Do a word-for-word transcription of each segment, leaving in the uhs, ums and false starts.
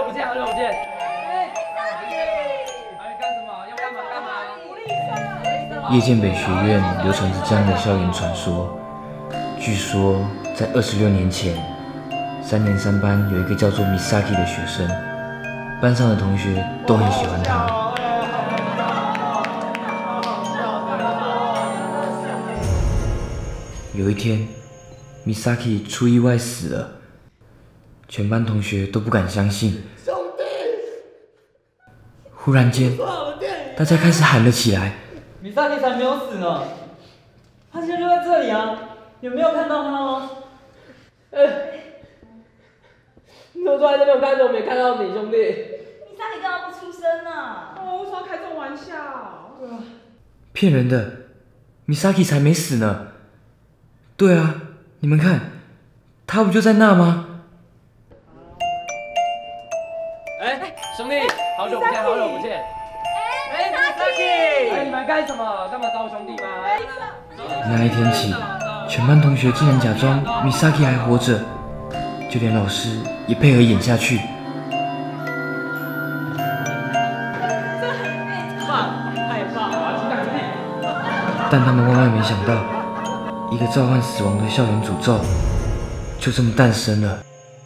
久不见，好久不见。哎，哎，干什么？要干嘛干嘛？ 夜间北学院流传着这样的校园传说，据说在二十六年前，三年三班有一个叫做 Misaki 的学生，班上的同学都很喜欢他。有一天 ，Misaki 出意外死了，全班同学都不敢相信。 兄弟！ 忽然间，大家开始喊了起来。 米萨克才没有死呢，他现在就在这里啊！有没有看到他吗？ 呃，你怎么坐在这边？我刚才怎么没看到你，兄弟？ 米萨克干嘛不出声啊？ 哦，为什么要开这种玩笑？ 对啊， 骗人的 ，Misaki 才没死呢。对啊，你们看，他不就在那吗？ 哎，兄弟，好久不见，好久不见。哎，米萨克！哎，你们干什么？干嘛找我兄弟吗？ 那一天起，全班同学竟然假装 Misaki 还活着，就连老师也配合演下去。 棒，太棒了！期待兄弟。 但他们万万没想到，一个召唤死亡的校园诅咒，就这么诞生了。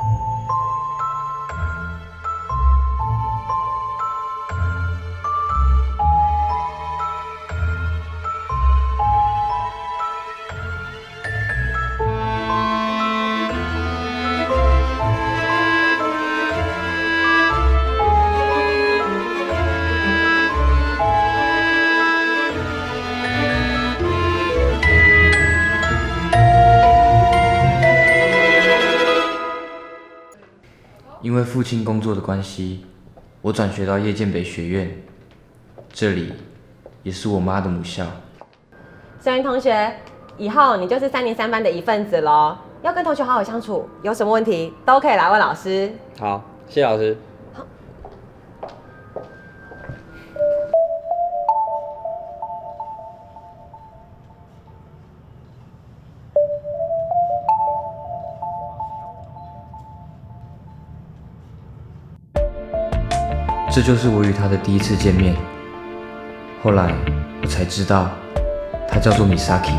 因为父亲工作的关系，我转学到夜间北学院，这里也是我妈的母校。 小云同学，以后你就是三年三班的一份子喽，要跟同学好好相处，有什么问题都可以来问老师。 好，谢谢老师。 这就是我与他的第一次见面。后来我才知道，他叫做 Misaki。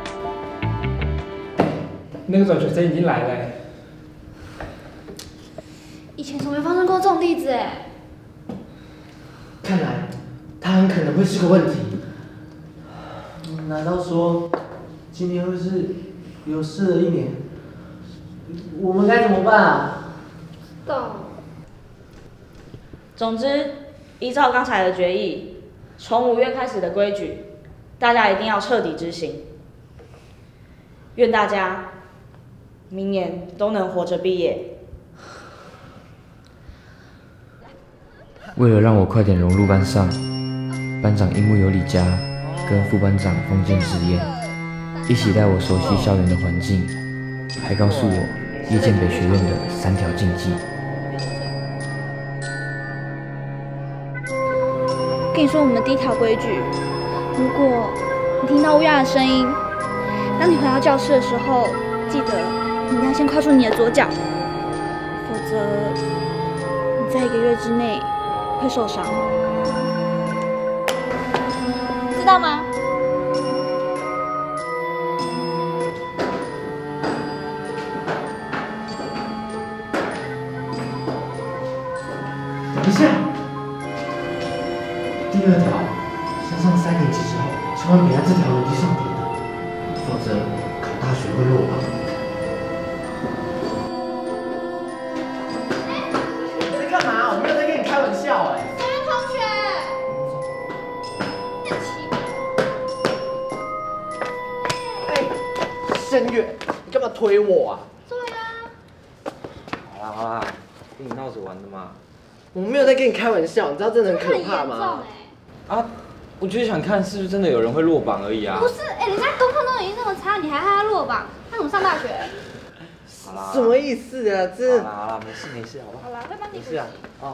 那个转学生已经来了。 以前从没发生过这种例子哎。 看来他很可能会是个问题。难道说今年会是有事的一年？我们该怎么办啊？ 懂。 总之，依照刚才的决议，从五月开始的规矩，大家一定要彻底执行。愿大家明年都能活着毕业。 为了让我快点融入班上，班长樱木有里佳跟副班长丰间直彦一起带我熟悉校园的环境，还告诉我夜间北学院的三条禁忌。 跟你说我们的第一条规矩，如果你听到乌鸦的声音，当你回到教室的时候，记得你一定要先跨出你的左脚，否则你在一个月之内会受伤，知道吗？ 等一下。第二条，升上三年级之后，千万别在这条楼梯上跌的，否则考大学会落榜。你在干嘛？我没有在跟你开玩笑哎。 三位同学， 哎，声月，你干嘛推我啊？ 对啊。 好啦好啦，跟你闹着玩的嘛。 我没有在跟你开玩笑，你知道真的很可怕吗？ 啊，我就是想看是不是真的有人会落榜而已啊。 不是，哎、欸，人家功课都已经那么差，你还害他落榜，他怎么上大学？ 好啦。 什么意思啊？这。 好啦好啦，没事没事，好不好？ 好啦，会帮你补习。 没事啊。哦。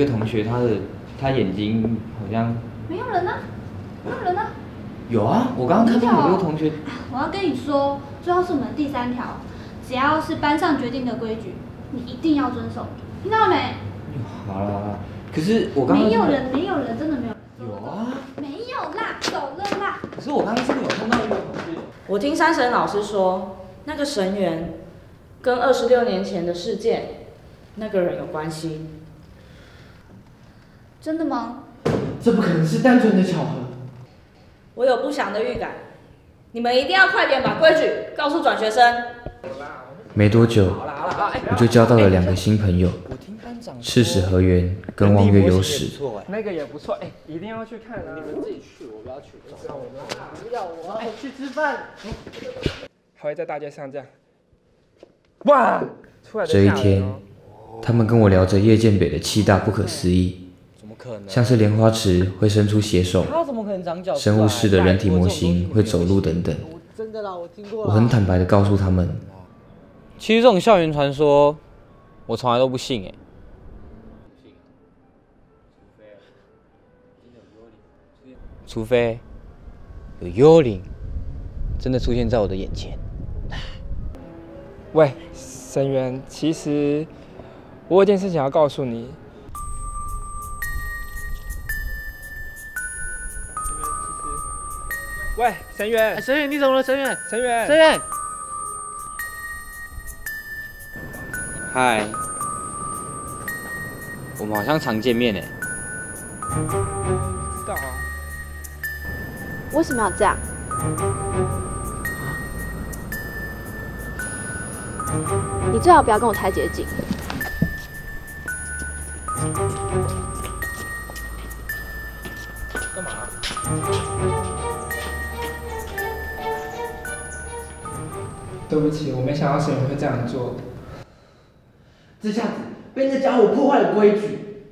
个同学，他的他眼睛好像没有人啊，没有人啊。 有啊，我刚刚看到有一个同学。 我要跟你说，最后是我们的第三条，只要是班上决定的规矩，你一定要遵守，听到了没？ 好了好了，可是我刚刚没有人，没有人，真的没有人。 有啊， 没有啦，走了啦。 可是我刚刚真的有看到一个同学。 我听山神老师说，那个神员跟二十六年前的事件那个人有关系。 真的吗？ 这不可能是单纯的巧合。 我有不祥的预感，你们一定要快点把规矩告诉转学生。 没多久，我就交到了两个新朋友，赤史河原跟望月有史。 那个也不错，哎，一定要去看啊！你们自己去，我不要去。 不要，我要去吃饭。 还会在大街上这样。哇！出来的这一天，他们跟我聊着夜见北的七大不可思议，像是莲花池会伸出血手，生物室的人体模型会走路等等。 真的啦，我听过。 我很坦白的告诉他们， 其实这种校园传说，我从来都不信哎。除非有幽灵真的出现在我的眼前。 喂，神元，其实我有件事情要告诉你。喂，神元， 哎，神远，你怎么了？神远， 神元， 神远。 嗨，我们好像常见面哎。 知道啊。 为什么要这样？你最好不要跟我太接近。 干嘛？对不起，我没想到神元会这样做。 这下子被那家伙破坏了规矩。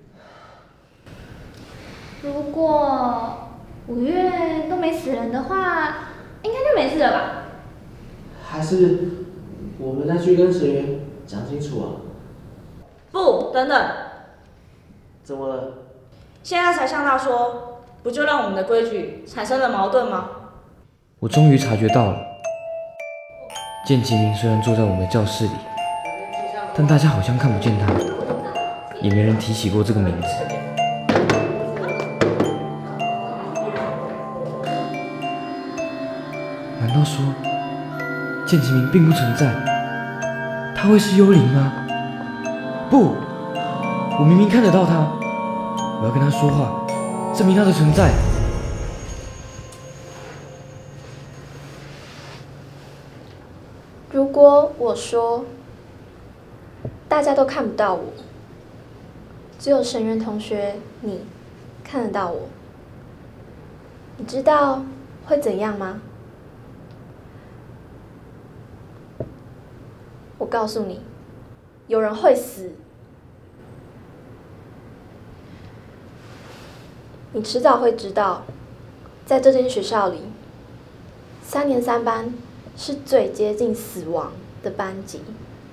如果五月都没死人的话，应该就没事了吧？ 还是我们再去跟神元讲清楚啊？ 不，等等， 怎么了？ 现在才向他说，不就让我们的规矩产生了矛盾吗？ 我终于察觉到了，剑吉明虽然坐在我们的教室里，但大家好像看不见他，也没人提起过这个名字。难道说剑吉明并不存在？他会是幽灵吗？不，我明明看得到他，我要跟他说话，证明他的存在。 如果我说大家都看不到我，只有神元同学你看得到我，你知道会怎样吗？我告诉你，有人会死。你迟早会知道，在这间学校里，三年三班是最接近死亡的班级。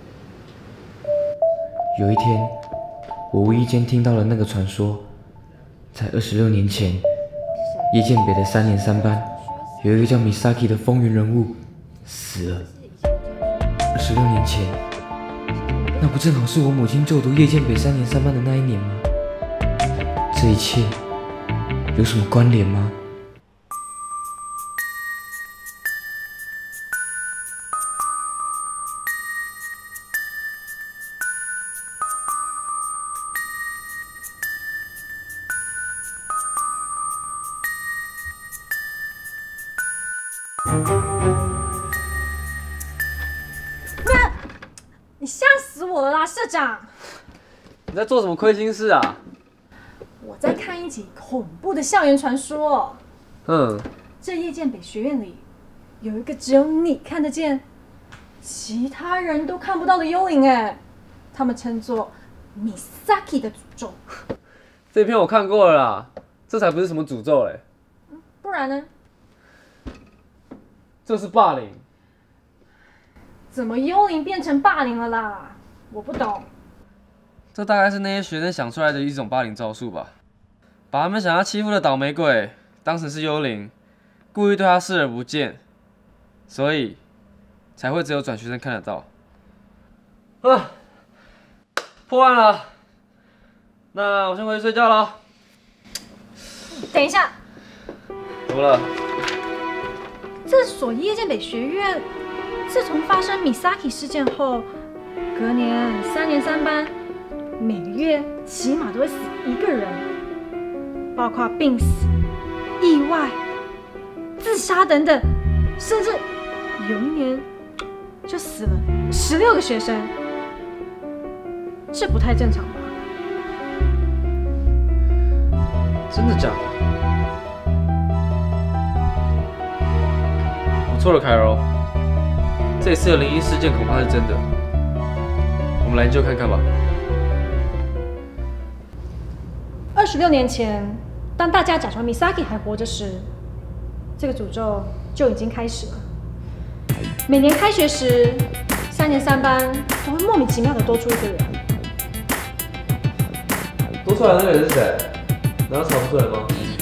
有一天，我无意间听到了那个传说，在二十六年前，夜见北的三年三班有一个叫 Misaki 的风云人物死了。二十六年前，那不正好是我母亲就读夜见北三年三班的那一年吗？这一切有什么关联吗？ 你吓死我了啦，社长！ 你在做什么亏心事啊？ 我在看一集恐怖的校园传说。 嗯， 这夜见北学院里有一个只有你看得见，其他人都看不到的幽灵哎，他们称作 Misaki 的诅咒。 这篇我看过了啦，这才不是什么诅咒嘞。 不然呢？ 这是霸凌。 怎么幽灵变成霸凌了啦？我不懂。 这大概是那些学生想出来的一种霸凌招数吧，把他们想要欺负的倒霉鬼当成是幽灵，故意对他视而不见，所以才会只有转学生看得到。啊，破案了，那我先回去睡觉了。 等一下， 怎么了？ 这所夜间北学院，自从发生 Misaki 事件后，隔年三年三班，每个月起码都会死一个人，包括病死、意外、自杀等等，甚至有一年就死了十六个学生，这不太正常吧？ 真的假的？我错了，凯柔。这次的灵异事件恐怕是真的，我们来研究看看吧。 二十六年前，当大家假装 Misaki 还活着时，这个诅咒就已经开始了。每年开学时，三年三班都会莫名其妙的多出一个人。 多出来的那个人是谁？难道查不出来吗？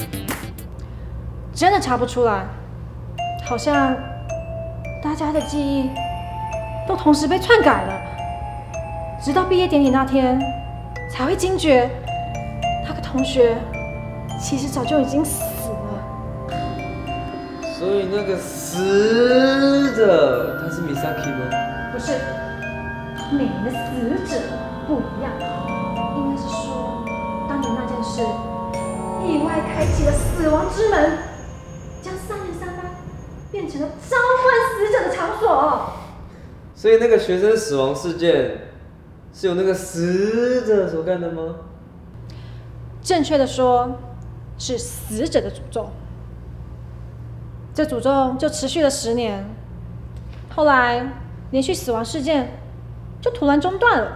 真的查不出来，好像大家的记忆都同时被篡改了，直到毕业典礼那天才会惊觉，那个同学其实早就已经死了。 所以那个死的他是 Misaki 吗？ 不是，每年的死者不一样，应该是说当年那件事意外开启了死亡之门，将三年三班变成了召唤死者的场所。 所以那个学生死亡事件是由那个死者所干的吗？ 正确的说，是死者的诅咒。这诅咒就持续了十年，后来连续死亡事件就突然中断了。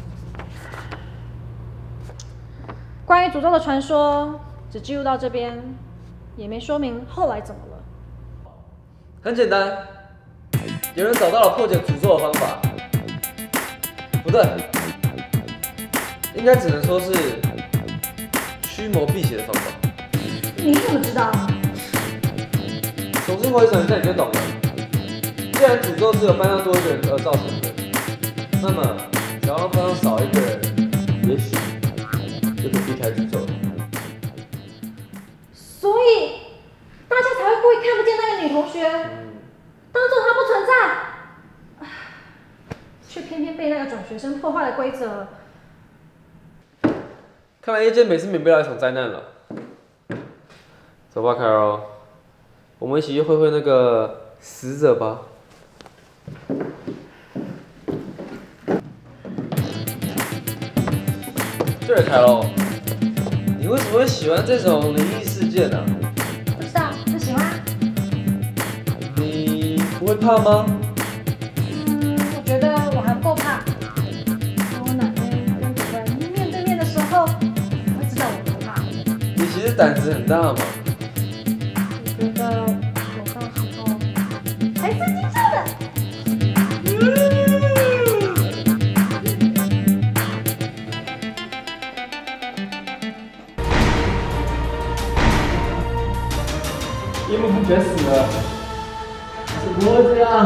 关于诅咒的传说只记录到这边，也没说明后来怎么了。 很简单，有人找到了破解诅咒的方法。不对，应该只能说是驱魔辟邪的方法。 你怎么知道？ 重新回想一下你就懂了。既然诅咒是由班上多一个人而造成的，那么只要让班上少一个人，也许就可以避开诅咒。 所以大家才会故意看不见那个女同学，当做她不存在，却偏偏被那个转学生破坏了规则。 看来夜间美是免不了一场灾难了。走吧，凯柔，我们一起去会会那个死者吧。对了，凯柔，你为什么会喜欢这种灵异事件呢、啊？ 不知道，就喜欢。 你不会怕吗？ 嗯，我觉得我还不够怕。等我哪天跟主人面对面的时候，我会知道我多怕。 你其实胆子很大嘛。 我觉得我到时候还是惊吓的。 樱木同学死了，怎么会这样？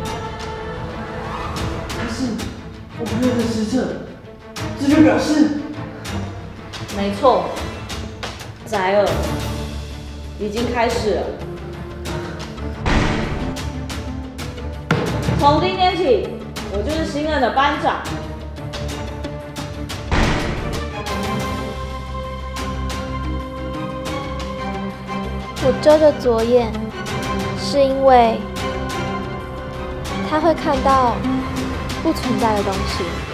他是我朋友的使者，这就表示…… 没错，宅尔已经开始了。从今天起，我就是新任的班长。 我遮着左眼，是因为他会看到不存在的东西。